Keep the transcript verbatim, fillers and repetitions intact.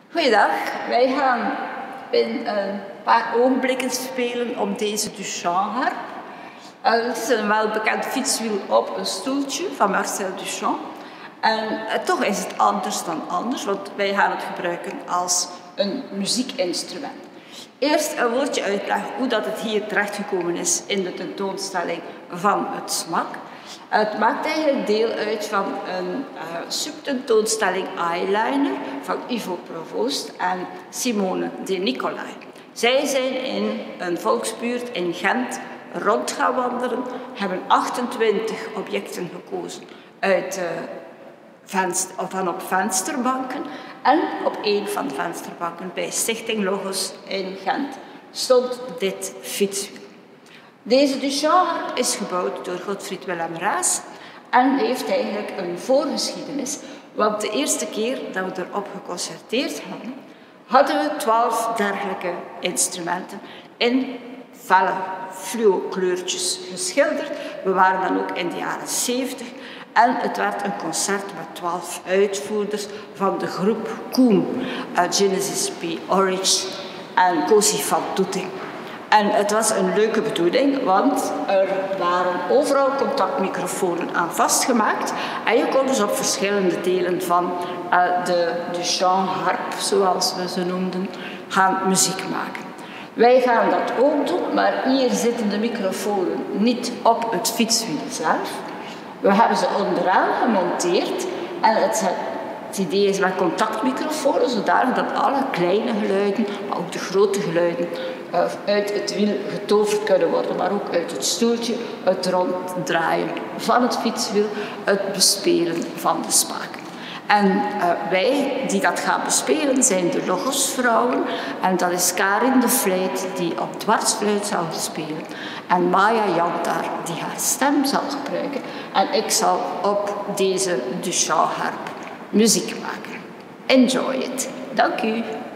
Goeiedag, wij gaan in een paar ogenblikken spelen op deze Duchamp-harp. Het is een welbekend fietswiel op een stoeltje van Marcel Duchamp. En uh, toch is het anders dan anders, want wij gaan het gebruiken als een muziekinstrument. Eerst een woordje uitleggen hoe dat het hier terechtgekomen is in de tentoonstelling van het SMAK. Het maakt eigenlijk deel uit van een uh, subtentoonstelling Eyeliner van Ivo Provoost en Simone De Nicolai. Zij zijn in een volksbuurt in Gent rond gaan wandelen, hebben achtentwintig objecten gekozen uit, uh, venster, van op vensterbanken. En op een van de vensterbanken bij Stichting Logos in Gent stond dit fietswiel. Deze Duchamp is gebouwd door Godfried Willem Raes en heeft eigenlijk een voorgeschiedenis. Want de eerste keer dat we erop geconcerteerd hadden, hadden we twaalf dergelijke instrumenten in felle fluo kleurtjes geschilderd. We waren dan ook in de jaren zeventig en het werd een concert met twaalf uitvoerders van de groep Koem, uh, Genesis P. Orridge en Cosi fan tutte. En het was een leuke bedoeling, want er waren overal contactmicrofoons aan vastgemaakt en je kon dus op verschillende delen van uh, de Duchamp-harp, zoals we ze noemden, gaan muziek maken. Wij gaan dat ook doen, maar hier zitten de microfoons niet op het fietswiel zelf. We hebben ze onderaan gemonteerd en het, het idee is met contactmicrofoons, zodanig dat alle kleine geluiden, maar ook de grote geluiden, uh, uit het wiel getoverd kunnen worden, maar ook uit het stoeltje, het ronddraaien van het fietswiel, het bespelen van de spaken. En uh, wij die dat gaan bespelen zijn de Logosvrouwen en dat is Karin de Vlijt die op dwarsfluit zal spelen en Maya Jantar die haar stem zal gebruiken en ik zal op deze Duchamp-harp muziek maken. Enjoy it. Dank u.